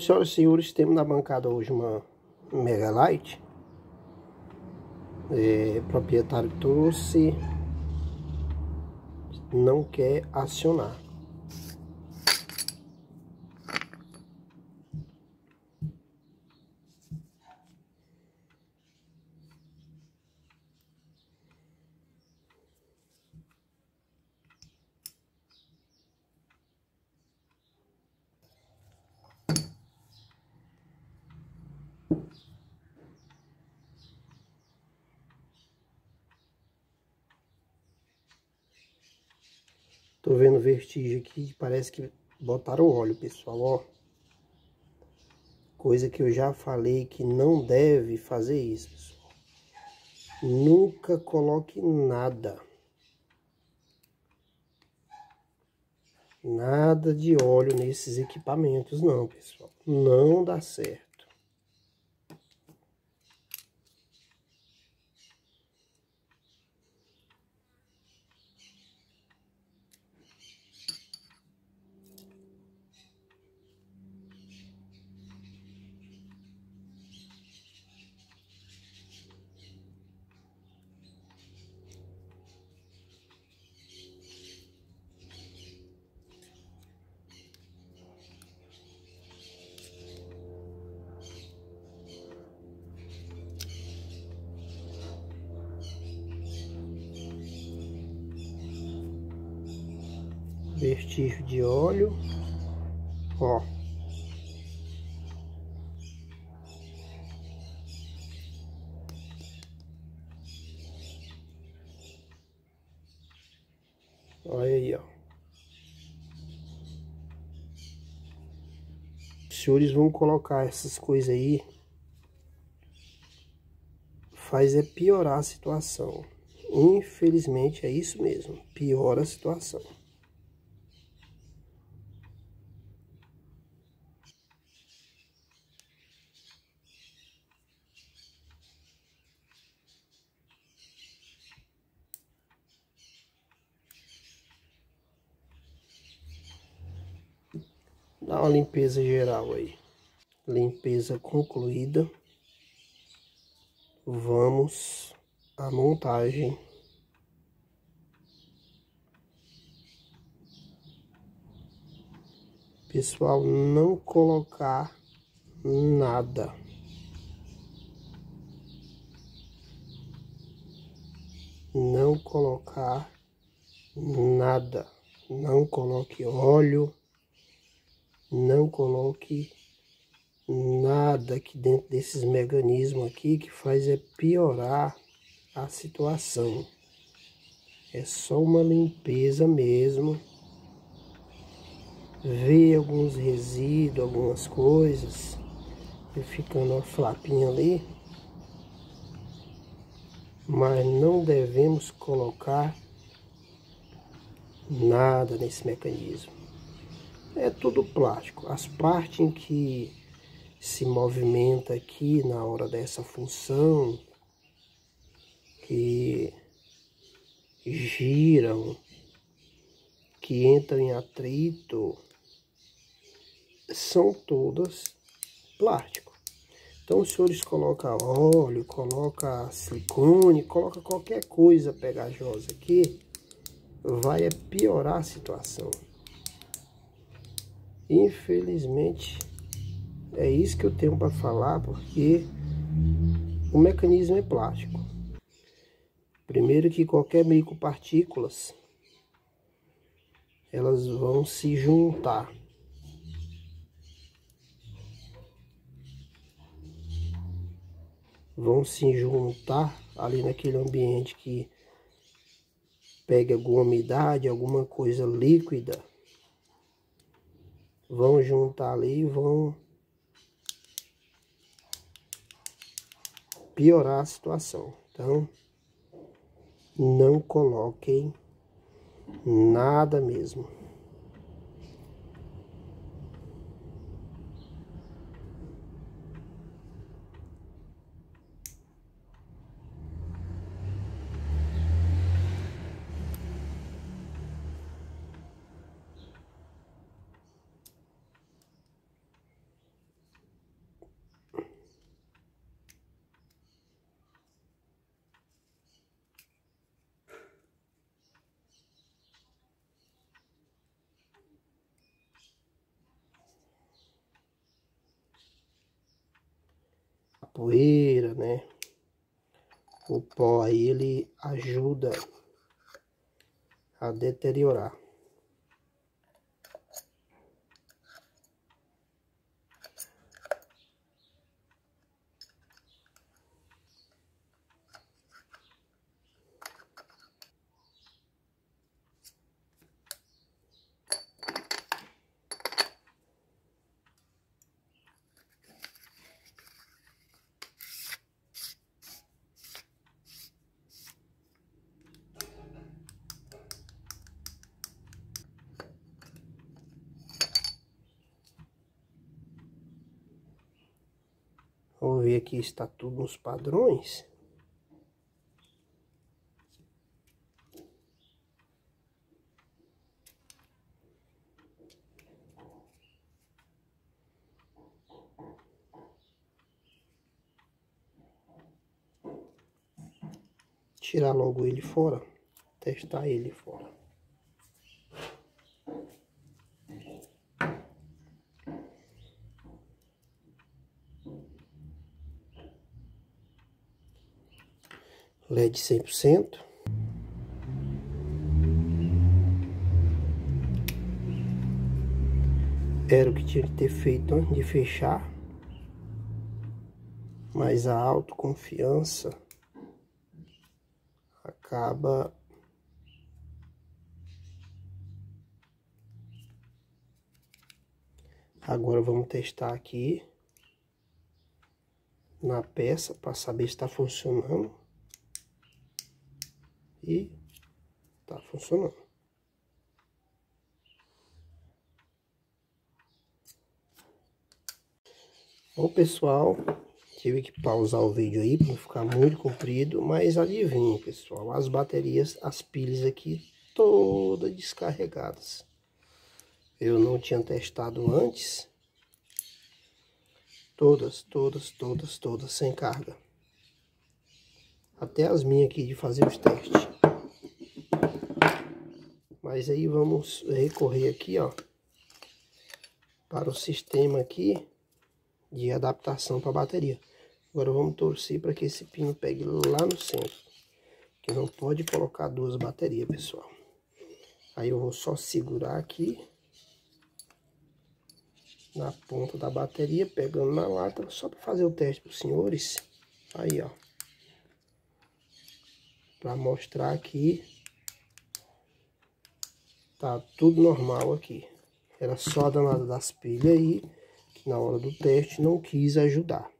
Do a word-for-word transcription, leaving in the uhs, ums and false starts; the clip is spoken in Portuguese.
senhoras e senhores, temos na bancada hoje uma Mega Light. É, o proprietário trouxe, não quer acionar. Tô vendo vestígio aqui, parece que botaram óleo, pessoal, ó. Coisa que eu já falei que não deve fazer isso, pessoal. Nunca coloque nada. Nada de óleo nesses equipamentos não, pessoal. Não dá certo. Vestígio de óleo, ó. Olha aí, ó. Os senhores vão colocar essas coisas aí, faz é piorar a situação. Infelizmente é isso mesmo, piora a situação. Dá uma limpeza geral aí. Limpeza concluída. Vamos à montagem. Pessoal, não colocar nada. Não colocar nada. Não coloque óleo. Não coloque nada aqui dentro desses mecanismos aqui, que faz é piorar a situação. É só uma limpeza mesmo. Ver alguns resíduos, algumas coisas, e ficando uma flapinha ali. Mas não devemos colocar nada nesse mecanismo. É tudo plástico. As partes em que se movimenta aqui na hora dessa função, que giram, que entram em atrito, são todas plástico. Então os senhores colocam óleo, colocam silicone, coloca qualquer coisa pegajosa aqui, vai piorar a situação. Infelizmente, é isso que eu tenho para falar, porque o mecanismo é plástico. Primeiro que qualquer micropartículas, elas vão se juntar. Vão se juntar ali naquele ambiente que pega alguma umidade, alguma coisa líquida. Vão juntar ali e vão piorar a situação. Então, não coloquem nada mesmo. poeira, né? O pó aí, ele ajuda a deteriorar. Vamos ver aqui se está tudo nos padrões. Tirar logo ele fora, testar ele fora. L E D cem por cento. Era o que tinha que ter feito antes de fechar. Mas a autoconfiança acaba agora vamos testar aqui na peça para saber se está funcionando. E tá funcionando. Bom, pessoal, tive que pausar o vídeo aí para não ficar muito comprido, mas adivinha, pessoal, as baterias, as pilhas aqui todas descarregadas. Eu não tinha testado antes. Todas, todas, todas, todas sem carga. Até as minhas aqui de fazer os testes. Mas aí vamos recorrer aqui, ó, para o sistema aqui de adaptação para a bateria. Agora vamos torcer para que esse pino pegue lá no centro, que não pode colocar duas baterias, pessoal. Aí eu vou só segurar aqui na ponta da bateria, pegando na lata, só para fazer o teste para os senhores. Aí, ó, para mostrar aqui, tá tudo normal aqui. Era só a danada das pilhas aí, que na hora do teste não quis ajudar.